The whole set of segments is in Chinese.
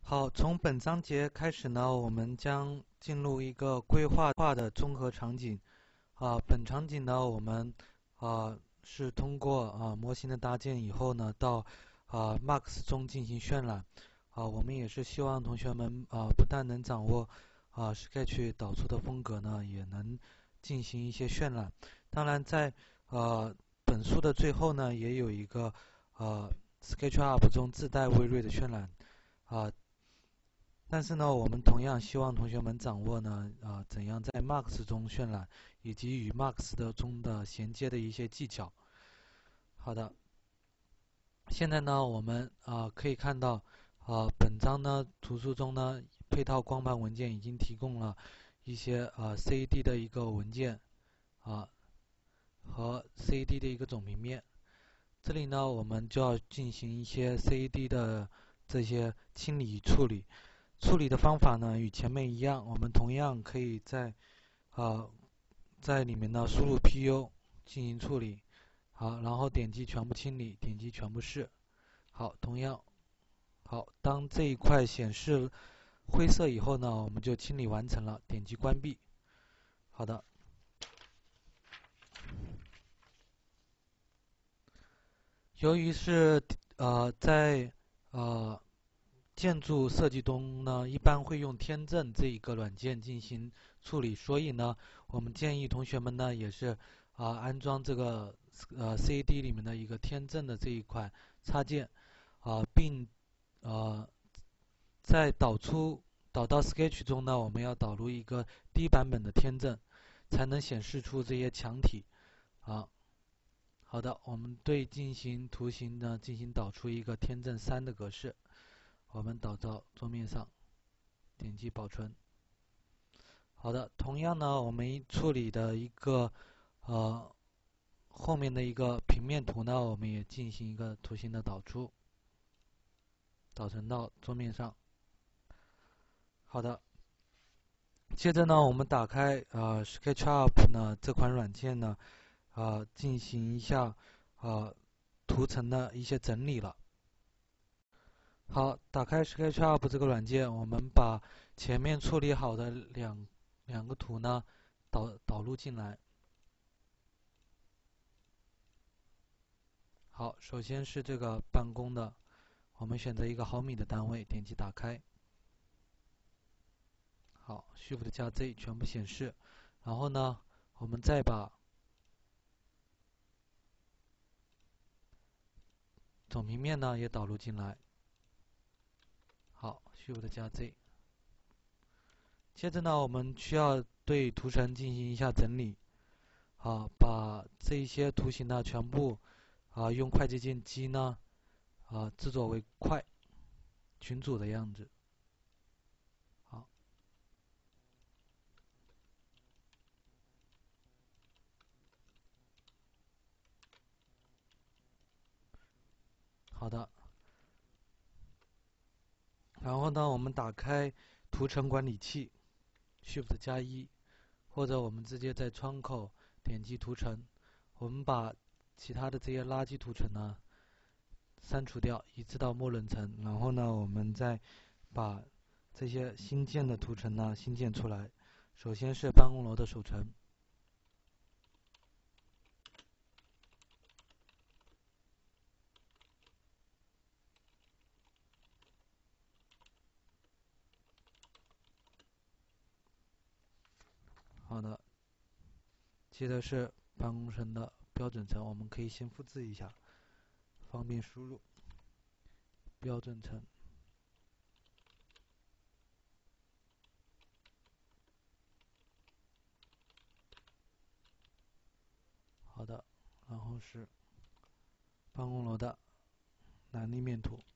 好，从本章节开始呢，我们将进入一个规划化的综合场景。本场景呢，我们是通过模型的搭建以后呢，到Max 中进行渲染。我们也是希望同学们不但能掌握Sketch 导出的风格呢，也能进行一些渲染。当然在本书的最后呢，也有一个SketchUp 中自带微锐的渲染但是呢，我们同样希望同学们掌握呢，怎样在 Max 中渲染，以及与 Max 中的衔接的一些技巧。好的，现在呢，我们可以看到，本章呢图书中呢配套光盘文件已经提供了一些CAD 的一个文件啊、和 CAD 的一个总平面。这里呢，我们就要进行一些 CAD 的这些清理处理。处理的方法呢与前面一样，我们同样可以在里面呢输入 PU 进行处理，好，然后点击全部清理，点击全部是，好，同样好，当这一块显示灰色以后呢，我们就清理完成了，点击关闭。好的，由于是在建筑设计中呢，一般会用天正这一个软件进行处理，所以呢，我们建议同学们呢也是安装这个CAD 里面的一个天正的这一款插件并在导到 Sketch 中呢，我们要导入一个低版本的天正，才能显示出这些墙体啊。好的，我们对进行图形呢进行导出一个天正3的格式。我们导到桌面上，点击保存。好的，同样呢，我们处理的一个后面的一个平面图呢，我们也进行一个图形的导出，导成到桌面上。好的，接着呢，我们打开SketchUp 呢这款软件呢，进行一下图层的一些整理了。好，打开 SketchUp 这个软件，我们把前面处理好的两个图呢导入进来。好，首先是这个办公的，我们选择一个毫米的单位，点击打开。好，Shift 加 Z 全部显示。然后呢，我们再把总平面呢也导入进来。好，Shift 加 Z。接着呢，我们需要对图层进行一下整理。把这一些图形呢全部用快捷键击呢制作为块群组的样子。好，好的。然后呢，我们打开图层管理器 ，Shift 加1，或者我们直接在窗口点击图层，我们把其他的这些垃圾图层呢删除掉，移植到默认层。然后呢，我们再把这些新建的图层呢新建出来。首先是办公楼的首层。好的，接着是办公层的标准层，我们可以先复制一下，方便输入。标准层。好的，然后是办公楼的南立面图。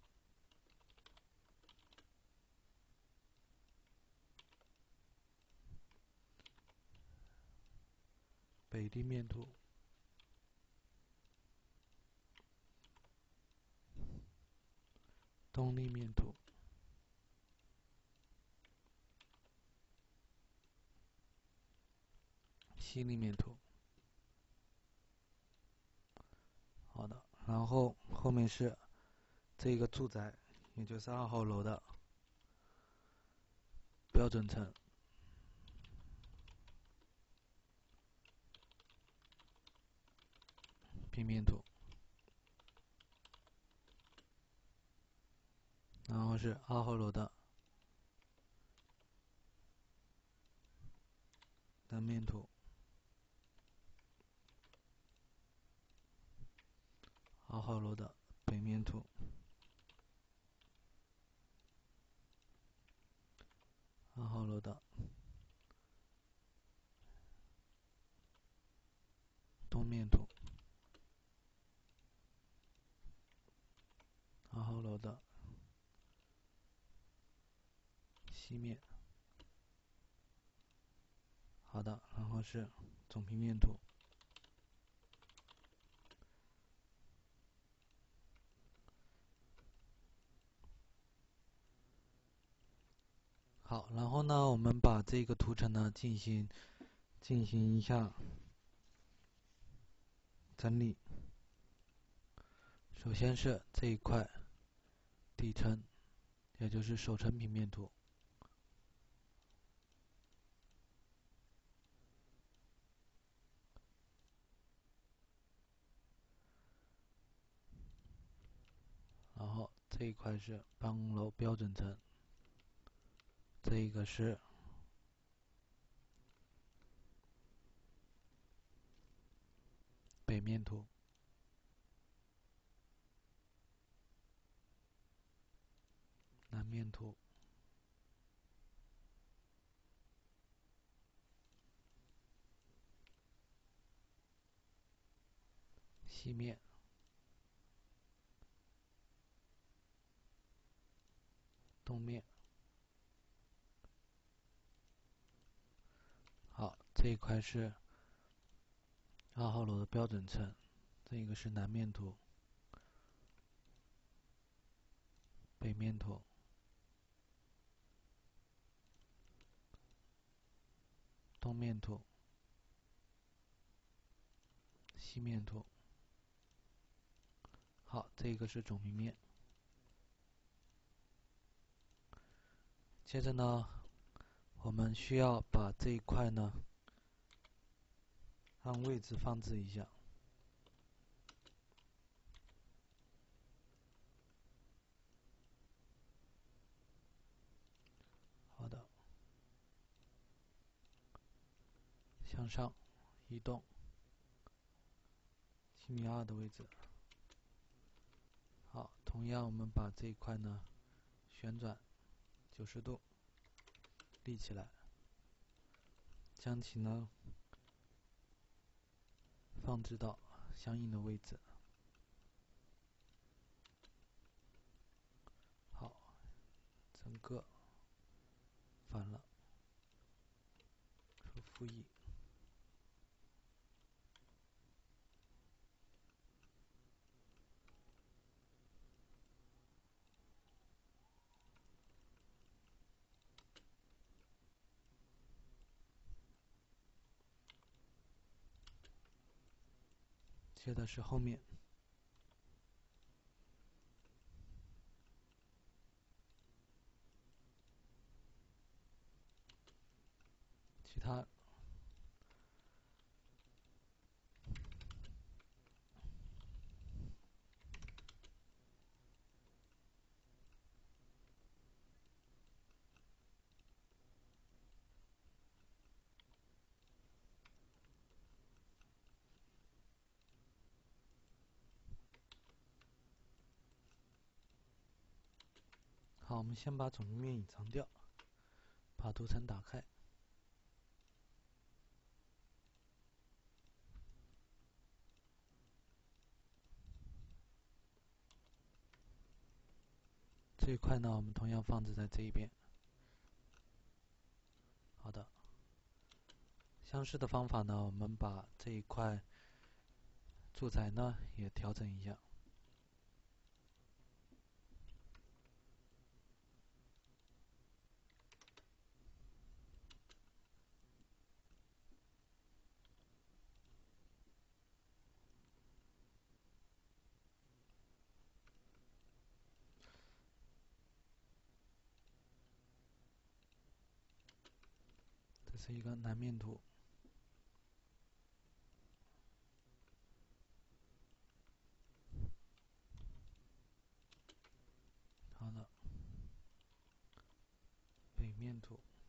北立面图。东立面图。西立面图。好的，然后后面是这个住宅，也就是2号楼的标准层，平面图，然后是2号楼的南面图，2号楼的北面图，2号楼的东面图，2号楼的西面。好的，然后是总平面图。好，然后呢，我们把这个图层呢进行一下整理。首先是这一块底层，也就是首层平面图。然后这一块是办公楼标准层，这一个是北面图，南面图，西面，东面。好，这一块是2号楼的标准层，这个是南面图，北面图，东面图，西面图。好，这个是总平面。接着呢，我们需要把这一块呢按位置放置一下。好的，向上移动7.2米的位置。好，同样我们把这一块呢旋转90度，立起来，将其呢放置到相应的位置。好，整个反了，说负1。接的是后面，其他。好，我们先把总平面隐藏掉，把图层打开。这一块呢，我们同样放置在这一边。好的，相似的方法呢，我们把这一块住宅呢也调整一下。 是一个南面图。好的，北面图。